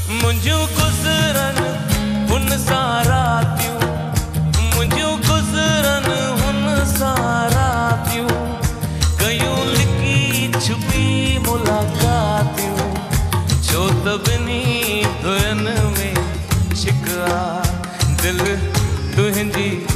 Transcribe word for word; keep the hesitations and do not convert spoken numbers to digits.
मुंहिंजूं गुज़रनि हुन सां रातियूं, मुंहिंजूं गुज़रनि हुन सां रातियूं, कयूं लिकी छुपी मुलाक़ातियूं, छो त ॿिन्ही धुअनि में छिक आ, दिलि तुंहिंजी